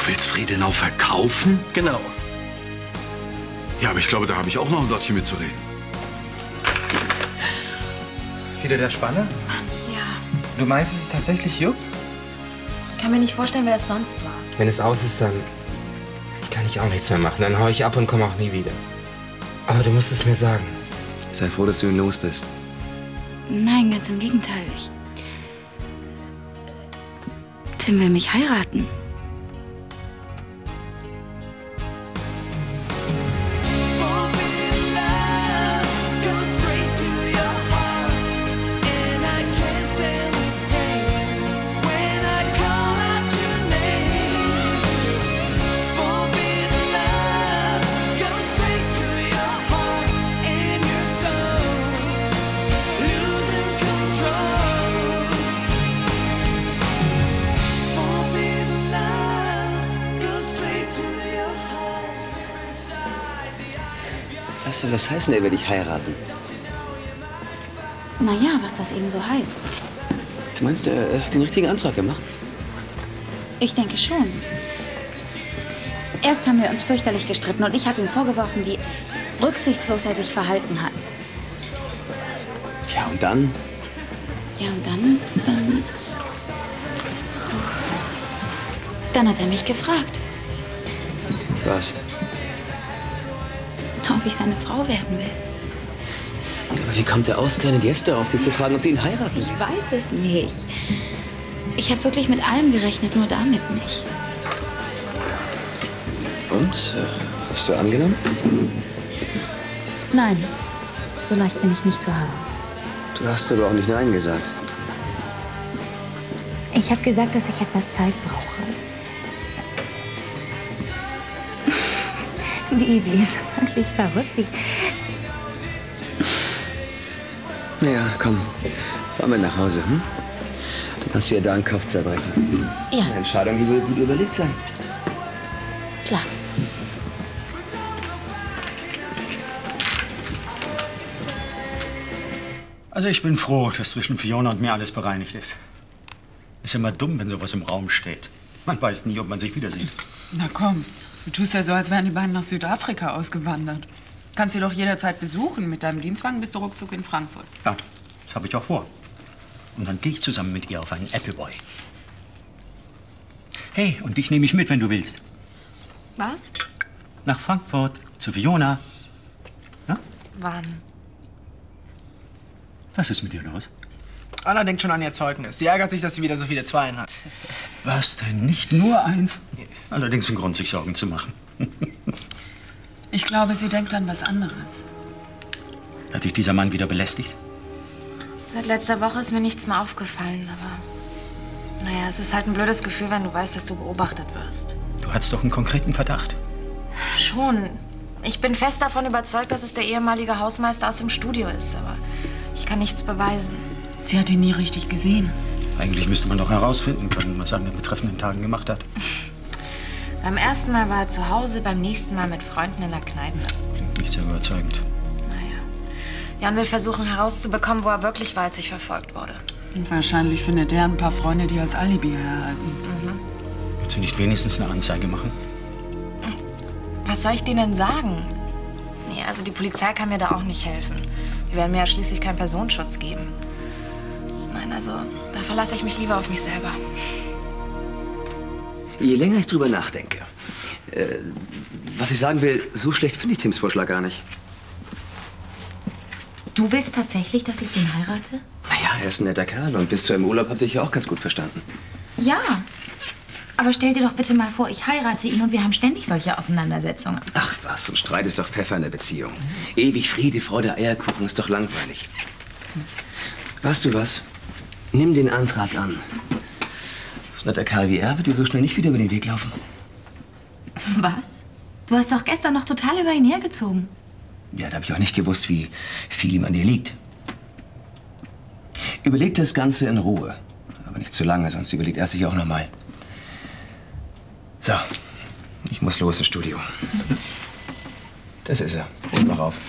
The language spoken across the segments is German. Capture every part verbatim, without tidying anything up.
Du willst Friedenau verkaufen? Genau. Ja, aber ich glaube, da habe ich auch noch ein Wörtchen mitzureden. Wieder der Spanner? Ja. Du meinst, es ist tatsächlich Jupp? Ich kann mir nicht vorstellen, wer es sonst war. Wenn es aus ist, dann kann ich auch nichts mehr machen. Dann hau ich ab und komme auch nie wieder. Aber du musst es mir sagen. Sei froh, dass du ihn los bist. Nein, ganz im Gegenteil. Ich... Tim will mich heiraten. Was soll das heißen, er will dich heiraten? Naja, was das eben so heißt. Du meinst, er hat den richtigen Antrag gemacht? Ich denke schon. Erst haben wir uns fürchterlich gestritten und ich habe ihm vorgeworfen, wie rücksichtslos er sich verhalten hat. Ja, und dann? Ja, und dann, dann... Dann hat er mich gefragt, Was? ob ich seine Frau werden will. Aber wie kommt er ausgerechnet jetzt darauf, dich zu fragen, ob du ihn heiraten willst? Ich weiß es nicht. Ich habe wirklich mit allem gerechnet, nur damit nicht. Und? Äh, hast du angenommen? Nein, so leicht bin ich nicht zu haben. Du hast aber auch nicht Nein gesagt. Ich habe gesagt, dass ich etwas Zeit brauche. Die Idee ist wirklich verrückt. Ich... Naja, komm, fahren wir nach Hause. Hm? Du kannst dir da einen Kopf zerbrechen. Ja. Eine Entscheidung, die will gut überlegt sein. Klar. Also ich bin froh, dass zwischen Fiona und mir alles bereinigt ist. Ist immer dumm, wenn sowas im Raum steht. Man weiß nie, ob man sich wieder sieht. Na komm, du tust ja so, als wären die beiden nach Südafrika ausgewandert. Kannst sie doch jederzeit besuchen. Mit deinem Dienstwagen bist du ruckzuck in Frankfurt. Ja, das habe ich auch vor. Und dann gehe ich zusammen mit ihr auf einen Appleboy. Hey, und dich nehme ich mit, wenn du willst. Was? Nach Frankfurt, zu Fiona. Ja? Wann? Was ist mit dir los? Anna denkt schon an ihr Zeugnis. Sie ärgert sich, dass sie wieder so viele Zweien hat. Was denn? Nicht nur eins? Allerdings ein Grund, sich Sorgen zu machen. Ich glaube, sie denkt an was anderes. Hat dich dieser Mann wieder belästigt? Seit letzter Woche ist mir nichts mehr aufgefallen, aber... Naja, es ist halt ein blödes Gefühl, wenn du weißt, dass du beobachtet wirst. Du hattest doch einen konkreten Verdacht. Schon. Ich bin fest davon überzeugt, dass es der ehemalige Hausmeister aus dem Studio ist, aber ich kann nichts beweisen. Sie hat ihn nie richtig gesehen. Eigentlich müsste man doch herausfinden können, was er an den betreffenden Tagen gemacht hat. Beim ersten Mal war er zu Hause, beim nächsten Mal mit Freunden in der Kneipe. Klingt nicht sehr überzeugend. Naja. Jan will versuchen herauszubekommen, wo er wirklich war, als ich verfolgt wurde. Und wahrscheinlich findet er ein paar Freunde, die als Alibi herhalten. Mhm. Willst du nicht wenigstens eine Anzeige machen? Was soll ich denen denn sagen? Nee, also die Polizei kann mir da auch nicht helfen. Die werden mir ja schließlich keinen Personenschutz geben. Nein, also da verlasse ich mich lieber auf mich selber. Je länger ich drüber nachdenke, äh, was ich sagen will, so schlecht finde ich Tims Vorschlag gar nicht. Du willst tatsächlich, dass ich ihn heirate? Naja, er ist ein netter Kerl und bis zu einem Urlaub habt ihr euch ja auch ganz gut verstanden. Ja. Aber stell dir doch bitte mal vor, ich heirate ihn und wir haben ständig solche Auseinandersetzungen. Ach was, so ein Streit ist doch Pfeffer in der Beziehung. Ewig Friede, Freude, Eierkuchen ist doch langweilig. Weißt du was? Nimm den Antrag an. So ein netter Kerl wie er wird dir so schnell nicht wieder über den Weg laufen. Was? Du hast doch gestern noch total über ihn hergezogen. Ja, da habe ich auch nicht gewusst, wie viel ihm an dir liegt. Überleg das Ganze in Ruhe. Aber nicht zu lange, sonst überlegt er sich auch noch mal. So, ich muss los ins Studio. Das ist er. Leg mal rauf.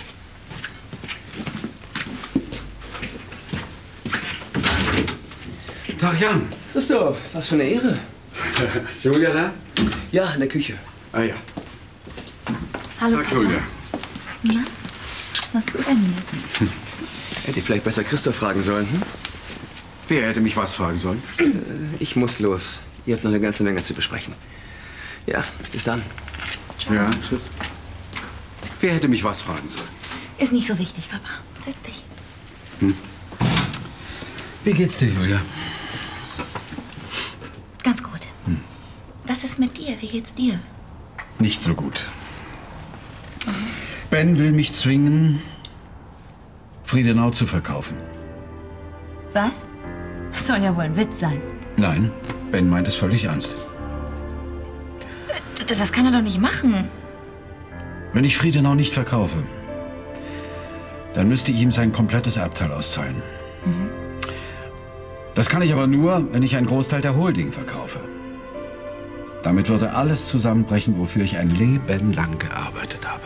Tag, Jan. Christoph, was für eine Ehre. Ist Julia da? Ja, in der Küche. Ah ja. Hallo, Tag, Papa. Julia. Na, was du denn hier? Hätte ich vielleicht besser Christoph fragen sollen. Hm? Wer hätte mich was fragen sollen? Äh, ich muss los. Ihr habt noch eine ganze Menge zu besprechen. Ja, bis dann. Ja, tschüss. Wer hätte mich was fragen sollen? Ist nicht so wichtig, Papa. Setz dich. Hm? Wie geht's dir, Julia? Ganz gut. Hm. Was ist mit dir? Wie geht's dir? Nicht so gut. Ben will mich zwingen, Friedenau zu verkaufen. Was? Das soll ja wohl ein Witz sein. Nein, Ben meint es völlig ernst. D- Das kann er doch nicht machen. Wenn ich Friedenau nicht verkaufe, dann müsste ich ihm sein komplettes Erbteil auszahlen. Mhm. Das kann ich aber nur, wenn ich einen Großteil der Holding verkaufe. Damit würde alles zusammenbrechen, wofür ich ein Leben lang gearbeitet habe.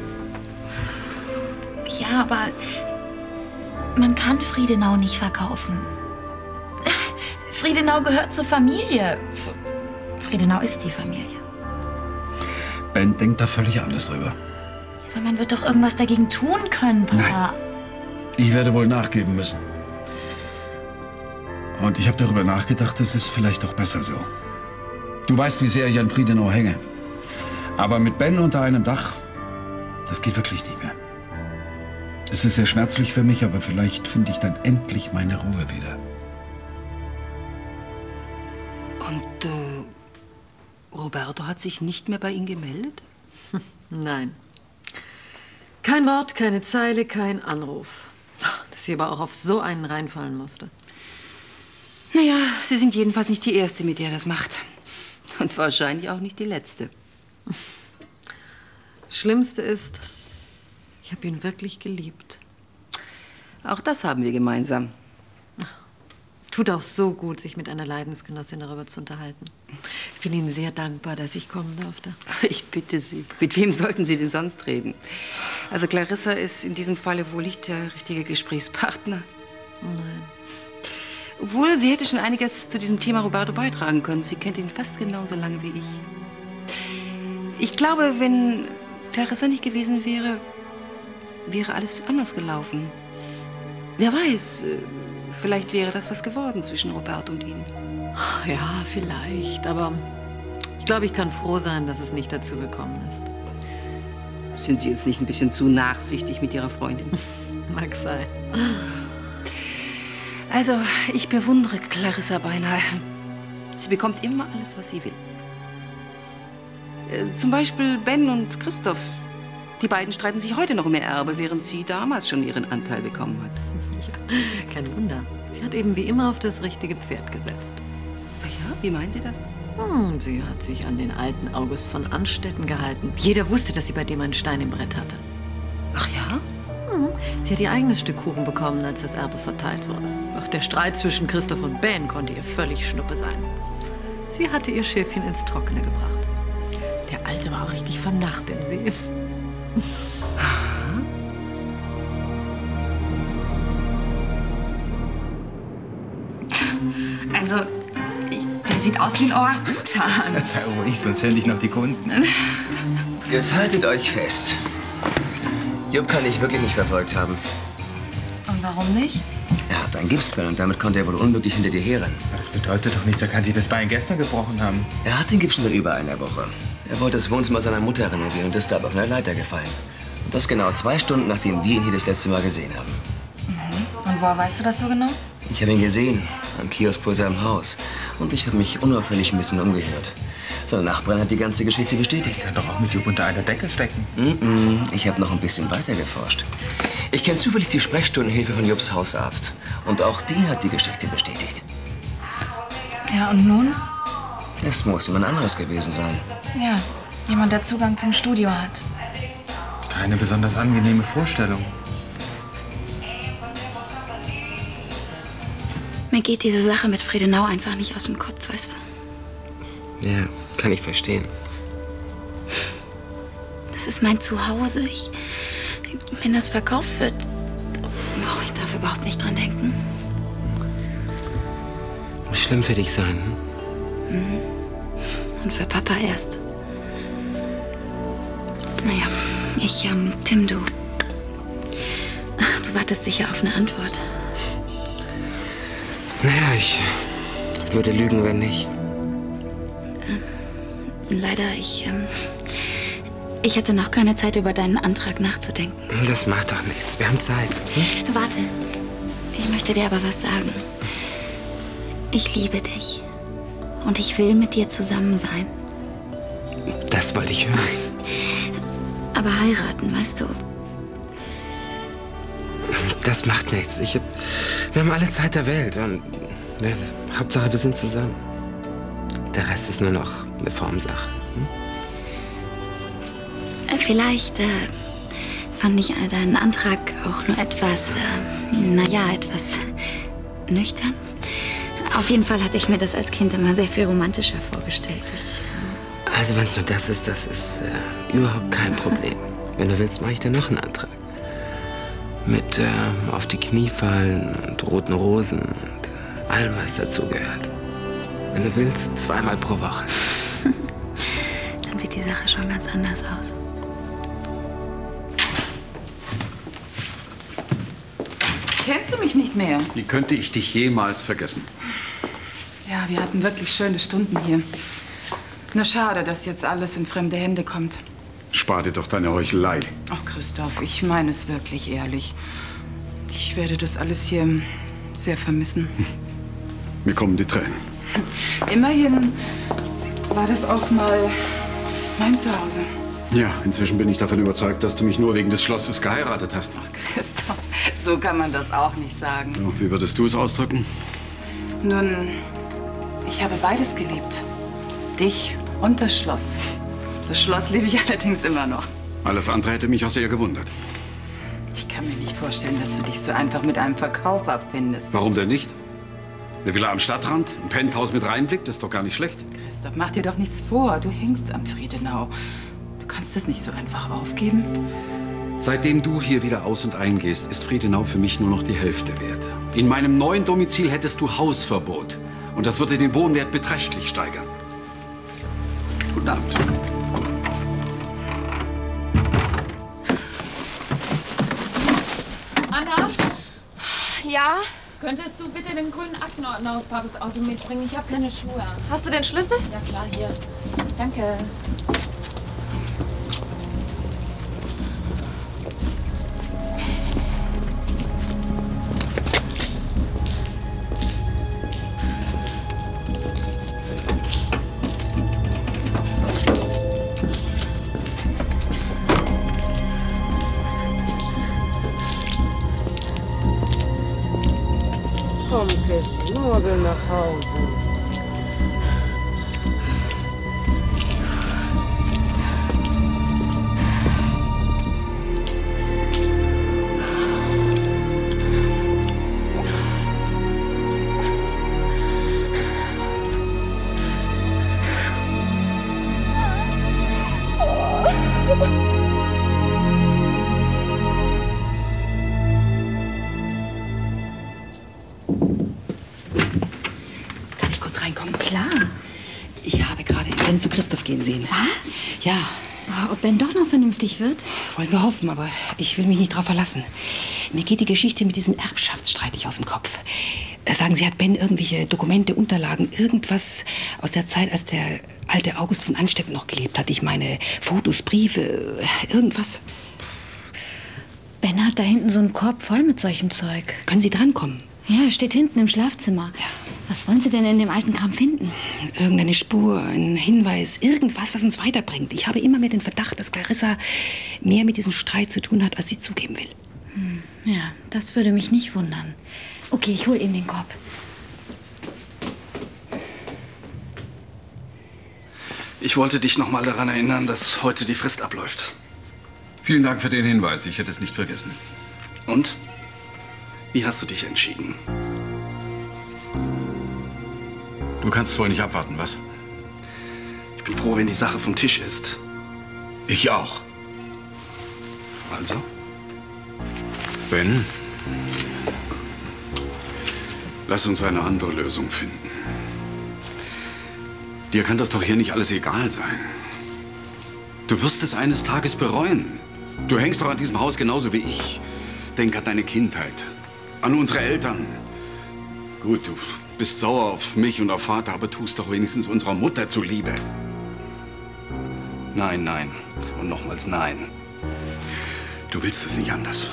Ja, aber man kann Friedenau nicht verkaufen. Friedenau gehört zur Familie. F- Friedenau ist die Familie. Ben denkt da völlig anders drüber. Aber man wird doch irgendwas dagegen tun können, Papa. Nein. Ich werde wohl nachgeben müssen. Und ich habe darüber nachgedacht, es ist vielleicht auch besser so. Du weißt, wie sehr ich an Friedenau hänge. Aber mit Ben unter einem Dach, das geht wirklich nicht mehr. Es ist sehr schmerzlich für mich, aber vielleicht finde ich dann endlich meine Ruhe wieder. Und äh, Roberto hat sich nicht mehr bei Ihnen gemeldet? Nein. Kein Wort, keine Zeile, kein Anruf. Dass sie aber auch auf so einen reinfallen musste. Naja, Sie sind jedenfalls nicht die Erste, mit der er das macht. Und wahrscheinlich auch nicht die Letzte. Das Schlimmste ist, ich habe ihn wirklich geliebt. Auch das haben wir gemeinsam. Es tut auch so gut, sich mit einer Leidensgenossin darüber zu unterhalten. Ich bin Ihnen sehr dankbar, dass ich kommen durfte. Ich bitte Sie. Mit wem sollten Sie denn sonst reden? Also Clarissa ist in diesem Falle wohl nicht der richtige Gesprächspartner. Nein. Obwohl, sie hätte schon einiges zu diesem Thema Roberto beitragen können. Sie kennt ihn fast genauso lange wie ich. Ich glaube, wenn Clarissa nicht gewesen wäre, wäre alles anders gelaufen. Wer weiß, vielleicht wäre das was geworden zwischen Roberto und Ihnen. Ja, vielleicht, aber ich glaube, ich kann froh sein, dass es nicht dazu gekommen ist. Sind Sie jetzt nicht ein bisschen zu nachsichtig mit Ihrer Freundin? Mag sein. Also, ich bewundere Clarissa beinahe. Sie bekommt immer alles, was sie will. Äh, zum Beispiel Ben und Christoph. Die beiden streiten sich heute noch um ihr Erbe, während sie damals schon ihren Anteil bekommen hat. Ja, kein Wunder. Sie hat eben wie immer auf das richtige Pferd gesetzt. Ach ja? Wie meinen Sie das? Hm, sie hat sich an den alten August von Anstetten gehalten. Jeder wusste, dass sie bei dem einen Stein im Brett hatte. Ach ja? Hm. Sie hat ihr eigenes Stück Kuchen bekommen, als das Erbe verteilt wurde. Doch der Streit zwischen Christoph und Ben konnte ihr völlig Schnuppe sein. Sie hatte ihr Schäfchen ins Trockene gebracht. Der Alte war auch richtig vernacht in sie. Also, ich, der sieht aus wie ein Orang-Utan. Sei ruhig, sonst hören dich noch die Kunden. Jetzt haltet euch fest. Jupp kann ich wirklich nicht verfolgt haben. Und warum nicht? Er hat ein Gipsbein und damit konnte er wohl unmöglich hinter dir herrennen. Das bedeutet doch nichts, er kann sich das Bein gestern gebrochen haben. Er hat den Gips schon seit über einer Woche. Er wollte das Wohnzimmer seiner Mutter renovieren und ist dabei auf einer Leiter gefallen. Und das genau zwei Stunden, nachdem wir ihn hier das letzte Mal gesehen haben. Mhm. Und woher weißt du das so genau? Ich habe ihn gesehen, am Kiosk vor seinem Haus. Und ich habe mich unauffällig ein bisschen umgehört. Seine Nachbarin hat die ganze Geschichte bestätigt. Er kann doch auch mit Jupp unter einer Decke stecken. Mm-mm. Ich habe noch ein bisschen weiter geforscht. Ich kenne zufällig die Sprechstundenhilfe von Jupps Hausarzt. Und auch die hat die Geschichte bestätigt. Ja, und nun? Es muss jemand anderes gewesen sein. Ja, jemand, der Zugang zum Studio hat. Keine besonders angenehme Vorstellung. Mir geht diese Sache mit Friedenau einfach nicht aus dem Kopf, weißt du? Ja, kann ich verstehen. Das ist mein Zuhause. Ich, wenn das verkauft wird, oh, ich darf überhaupt nicht dran denken. Muss schlimm für dich sein, hm? Mhm. Und für Papa erst. Naja, ich, ähm, Tim, du... Du wartest sicher auf eine Antwort. Naja, ich würde lügen, wenn nicht. Leider, ich, ähm, ich hatte noch keine Zeit, über deinen Antrag nachzudenken. Das macht doch nichts. Wir haben Zeit. Hm? Warte. Ich möchte dir aber was sagen. Ich liebe dich. Und ich will mit dir zusammen sein. Das wollte ich hören. Aber heiraten, weißt du? Das macht nichts. Ich hab, wir haben alle Zeit der Welt. Und ja, Hauptsache, wir sind zusammen. Der Rest ist nur noch eine Formsache. Hm? Vielleicht äh, fand ich deinen Antrag auch nur etwas, äh, naja, etwas nüchtern. Auf jeden Fall hatte ich mir das als Kind immer sehr viel romantischer vorgestellt. Ich, also wenn es nur das ist, das ist äh, überhaupt kein Problem. Wenn du willst, mache ich dir noch einen Antrag. Mit äh, auf die Knie fallen und roten Rosen und allem, was dazugehört. Wenn du willst, zweimal pro Woche. Dann sieht die Sache schon ganz anders aus. Kennst du mich nicht mehr? Wie könnte ich dich jemals vergessen? Ja, wir hatten wirklich schöne Stunden hier. Nur schade, dass jetzt alles in fremde Hände kommt. Spar dir doch deine Heuchelei. Ach, Christoph, ich meine es wirklich ehrlich. Ich werde das alles hier sehr vermissen. Mir kommen die Tränen. Immerhin war das auch mal mein Zuhause. Ja, inzwischen bin ich davon überzeugt, dass du mich nur wegen des Schlosses geheiratet hast. Ach, Christoph, so kann man das auch nicht sagen. Ja, wie würdest du es ausdrücken? Nun, ich habe beides geliebt. Dich und das Schloss. Das Schloss liebe ich allerdings immer noch. Alles andere hätte mich auch sehr gewundert. Ich kann mir nicht vorstellen, dass du dich so einfach mit einem Verkauf abfindest. Warum denn nicht? Eine Villa am Stadtrand, ein Penthouse mit Rheinblick, das ist doch gar nicht schlecht. Christoph, mach dir doch nichts vor. Du hängst am Friedenau. Du kannst es nicht so einfach aufgeben. Seitdem du hier wieder aus- und eingehst, ist Friedenau für mich nur noch die Hälfte wert. In meinem neuen Domizil hättest du Hausverbot. Und das würde den Wohnwert beträchtlich steigern. Guten Abend. Anna? Ja? Könntest du bitte den grünen Aktenordner aus Papas Auto mitbringen? Ich habe keine Schuhe. Hast du den Schlüssel? Ja klar, hier. Danke. Komm, Cassie, morgen nach Hause. Kann ich kurz reinkommen? Klar. Ich habe gerade Ben zu Christoph gehen sehen. Was? Ja. Oh, ob Ben doch noch vernünftig wird? Wollen wir hoffen, aber ich will mich nicht drauf verlassen. Mir geht die Geschichte mit diesem Erbschaftsstreit nicht aus dem Kopf. Sagen Sie, hat Ben irgendwelche Dokumente, Unterlagen, irgendwas aus der Zeit, als der alte August von Anstetten noch gelebt hat? Ich meine, Fotos, Briefe, irgendwas? Ben hat da hinten so einen Korb voll mit solchem Zeug. Können Sie drankommen? Ja, steht hinten im Schlafzimmer. Ja. Was wollen Sie denn in dem alten Kram finden? Irgendeine Spur, ein Hinweis, irgendwas, was uns weiterbringt. Ich habe immer mehr den Verdacht, dass Clarissa mehr mit diesem Streit zu tun hat, als sie zugeben will. Hm, ja, das würde mich nicht wundern. Okay, ich hol ihm den Korb. Ich wollte dich noch mal daran erinnern, dass heute die Frist abläuft. Vielen Dank für den Hinweis. Ich hätte es nicht vergessen. Und? Wie hast du dich entschieden? Du kannst wohl nicht abwarten, was? Ich bin froh, wenn die Sache vom Tisch ist. Ich auch. Also? Ben, lass uns eine andere Lösung finden. Dir kann das doch hier nicht alles egal sein. Du wirst es eines Tages bereuen. Du hängst doch an diesem Haus genauso wie ich. Denk an deine Kindheit, an unsere Eltern. Gut, du bist sauer auf mich und auf Vater, aber tust doch wenigstens unserer Mutter zuliebe. Nein, nein und nochmals nein. Du willst es nicht anders.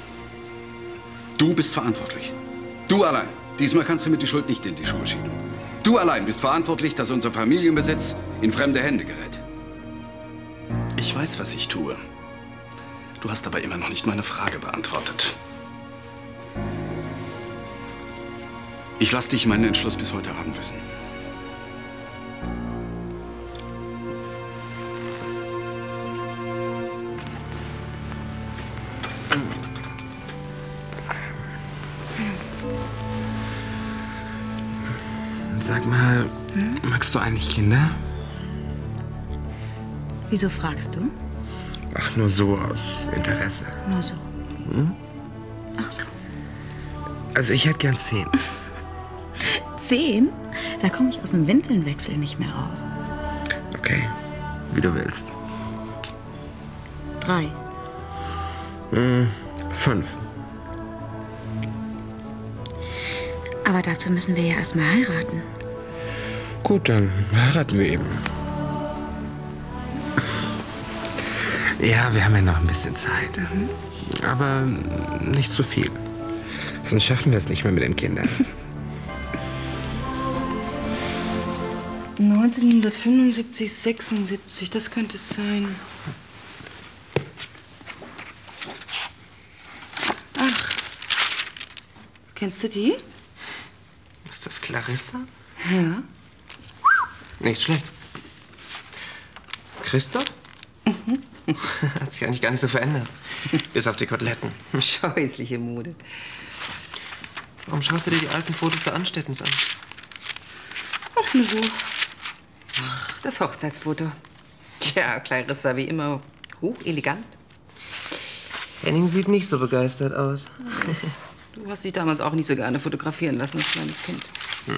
Du bist verantwortlich. Du allein. Diesmal kannst du mir die Schuld nicht in die Schuhe schieben. Du allein bist verantwortlich, dass unser Familienbesitz in fremde Hände gerät. Ich weiß, was ich tue. Du hast aber immer noch nicht meine Frage beantwortet. Ich lasse dich meinen Entschluss bis heute Abend wissen. Sag mal, hm? magst du eigentlich Kinder? Wieso fragst du? Ach, nur so aus Interesse. Nur so. Hm? Ach so. Also ich hätte gern zehn. Zehn? Da komme ich aus dem Windelnwechsel nicht mehr raus. Okay, wie du willst. Drei. Hm, fünf. Aber dazu müssen wir ja erstmal heiraten. Gut, dann heiraten wir eben. Ja, wir haben ja noch ein bisschen Zeit. Mhm. Aber nicht zu viel. Sonst schaffen wir es nicht mehr mit den Kindern. neunzehnhundertfünfundsiebzig, sechsundsiebzig, das könnte es sein. Ach, kennst du die? Ist das Clarissa? Ja. Nicht schlecht. Christoph? Mhm. Hat sich eigentlich gar nicht so verändert. Bis auf die Koteletten. Scheußliche Mode. Warum schaust du dir die alten Fotos der Anstettens an? Ach, nur so. Ach, das Hochzeitsfoto. Tja, Clarissa wie immer hochelegant. Henning sieht nicht so begeistert aus. Du hast dich damals auch nicht so gerne fotografieren lassen als kleines Kind. Hm.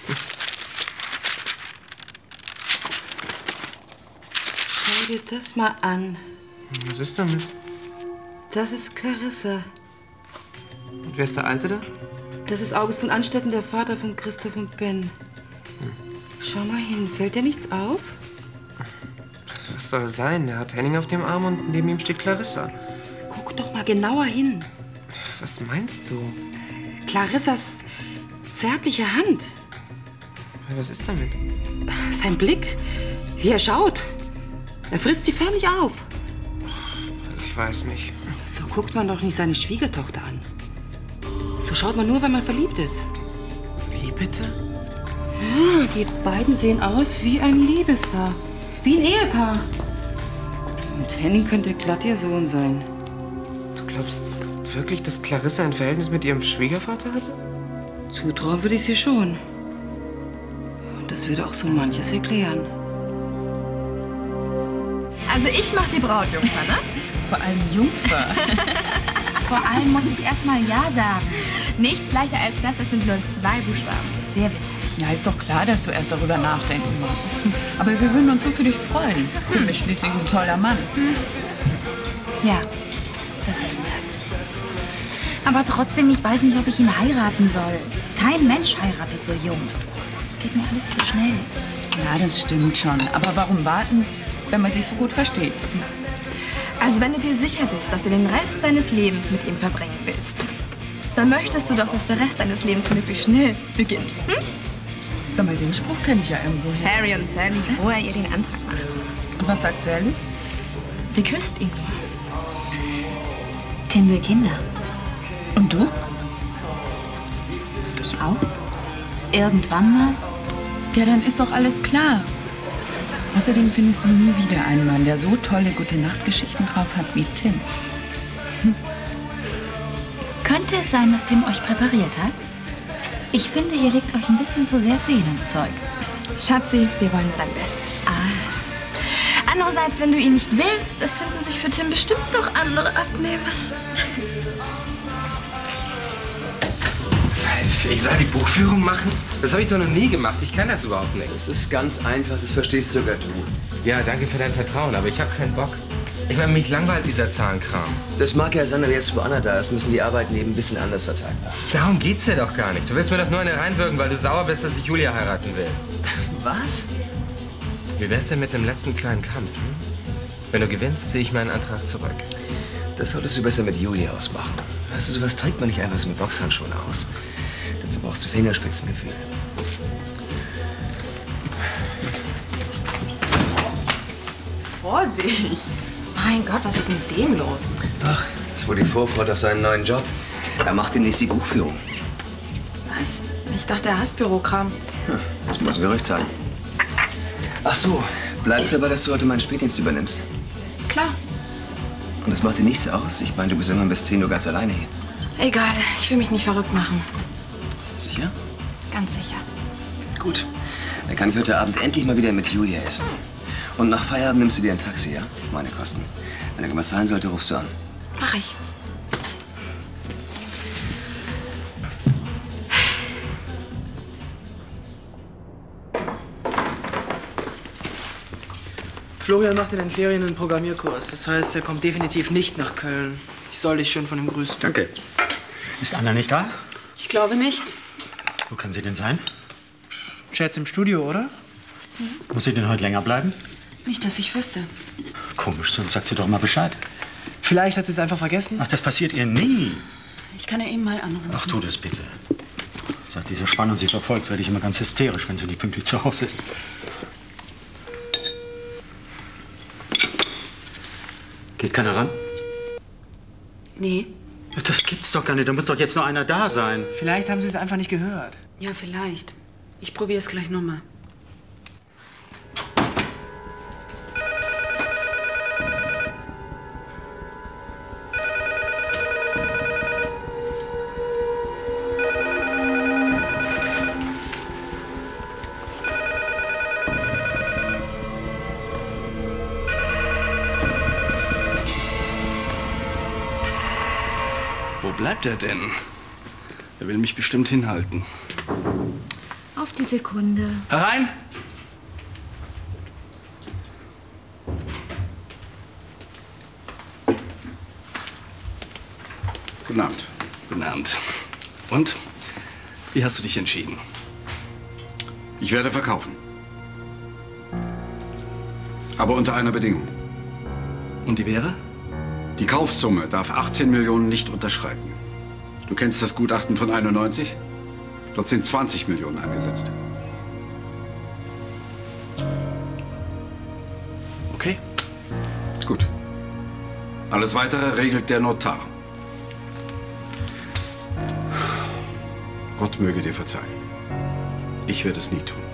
Schau dir das mal an. Was ist damit? Das ist Clarissa. Und wer ist der Alte da? Das ist August von Anstetten, der Vater von Christoph und Ben. Hm. Schau mal hin, fällt dir nichts auf? Was soll es sein? Er hat Henning auf dem Arm und neben ihm steht Clarissa. Guck doch mal genauer hin. Was meinst du? Clarissas zärtliche Hand. Was ist damit? Sein Blick, wie er schaut. Er frisst sie förmlich auf. Ich weiß nicht. So guckt man doch nicht seine Schwiegertochter an. So schaut man nur, wenn man verliebt ist. Wie bitte? Ja, die beiden sehen aus wie ein Liebespaar. Wie ein Ehepaar. Und Henning könnte glatt ihr Sohn sein. Du glaubst wirklich, dass Clarissa ein Verhältnis mit ihrem Schwiegervater hatte? Zutrauen würde ich sie schon. Und das würde auch so manches erklären. Also ich mach die Brautjungfer, ne? Vor allem Jungfer. Vor allem muss ich erst mal Ja sagen. Nichts leichter als das, es sind nur zwei Buchstaben. Sehr witzig. Ja, ist doch klar, dass du erst darüber nachdenken musst. Aber wir würden uns so für dich freuen. Tim ist schließlich ein toller Mann. Ja, das ist er. Aber trotzdem, ich weiß nicht, ob ich ihn heiraten soll. Kein Mensch heiratet so jung. Das geht mir alles zu schnell. Ja, das stimmt schon. Aber warum warten, wenn man sich so gut versteht? Also wenn du dir sicher bist, dass du den Rest deines Lebens mit ihm verbringen willst, dann möchtest du doch, dass der Rest deines Lebens möglichst schnell beginnt. Hm? Sag mal, den Spruch kenne ich ja irgendwo her. Harry und Sally, wo er ihr den Antrag macht. Und was sagt Sally? Sie küsst ihn. Tim will Kinder. Und du? Ich auch. Irgendwann mal. Ja, dann ist doch alles klar. Außerdem findest du nie wieder einen Mann, der so tolle Gute-Nacht-Geschichten drauf hat wie Tim. Hm. Könnte es sein, dass Tim euch präpariert hat? Ich finde, ihr legt euch ein bisschen zu sehr für ihn ins Zeug. Schatzi, wir wollen dein Bestes. Ah. Andererseits, wenn du ihn nicht willst, es finden sich für Tim bestimmt noch andere Abnehmer. Sei Ich soll die Buchführung machen? Das habe ich doch noch nie gemacht. Ich kann das überhaupt nicht. Es ist ganz einfach, das verstehst sogar du. Ja, danke für dein Vertrauen, aber ich habe keinen Bock. Ich meine, mich langweilt dieser Zahnkram. Das mag ja sein, aber jetzt, wo Anna da ist, müssen die Arbeiten eben ein bisschen anders verteilt werden. Darum geht's dir doch gar nicht. Du willst mir doch nur eine reinwirken, weil du sauer bist, dass ich Julia heiraten will. Was? Wie wär's denn mit dem letzten kleinen Kampf? Hm? Wenn du gewinnst, ziehe ich meinen Antrag zurück. Das solltest du besser mit Julia ausmachen. Weißt du, sowas trägt man nicht einfach so mit Boxhandschuhen aus. Dazu brauchst du Fingerspitzengefühl. Vorsicht! Mein Gott, was ist mit dem los? Ach, das ist wohl die Vorfreude auf seinen neuen Job. Er macht demnächst die Buchführung. Was? Ich dachte, er hasst Bürokram. Hm, das muss ein Gerücht sein. Ach so, bleibt's aber, dass du heute meinen Spätdienst übernimmst. Klar. Und das macht dir nichts aus? Ich meine, du bist immer bis zehn Uhr ganz alleine hier. Egal, ich will mich nicht verrückt machen. Sicher? Ganz sicher. Gut. Dann kann ich heute Abend endlich mal wieder mit Julia essen. Und nach Feierabend nimmst du dir ein Taxi, ja? Auf meine Kosten. Wenn irgendwas sein sollte, rufst du an. Mach ich. Florian macht in den Ferien einen Programmierkurs. Das heißt, er kommt definitiv nicht nach Köln. Ich soll dich schön von ihm grüßen. Danke. Ist Anna nicht da? Ich glaube nicht. Wo kann sie denn sein? Schätz im Studio, oder? Muss sie denn heute länger bleiben? Nicht, dass ich wüsste. Komisch, sonst sagt sie doch mal Bescheid. Vielleicht hat sie es einfach vergessen. Ach, das passiert ihr nie. Ich kann ja eben mal anrufen. Ach, tu das bitte. Seit dieser Spannung sie verfolgt, werde ich immer ganz hysterisch, wenn sie nicht pünktlich zu Hause ist. Geht keiner ran? Nee. Das gibt's doch gar nicht. Da muss doch jetzt nur einer da sein. Vielleicht haben sie es einfach nicht gehört. Ja, vielleicht. Ich probiere es gleich nochmal. Wo bleibt er denn? Er will mich bestimmt hinhalten. Auf die Sekunde. Herein! Guten Abend. Guten Abend. Und? Wie hast du dich entschieden? Ich werde verkaufen. Aber unter einer Bedingung. Und die wäre? Die Kaufsumme darf achtzehn Millionen nicht unterschreiten. Du kennst das Gutachten von einundneunzig? Dort sind zwanzig Millionen angesetzt. Okay. Gut. Alles Weitere regelt der Notar. Gott möge dir verzeihen. Ich werde es nie tun.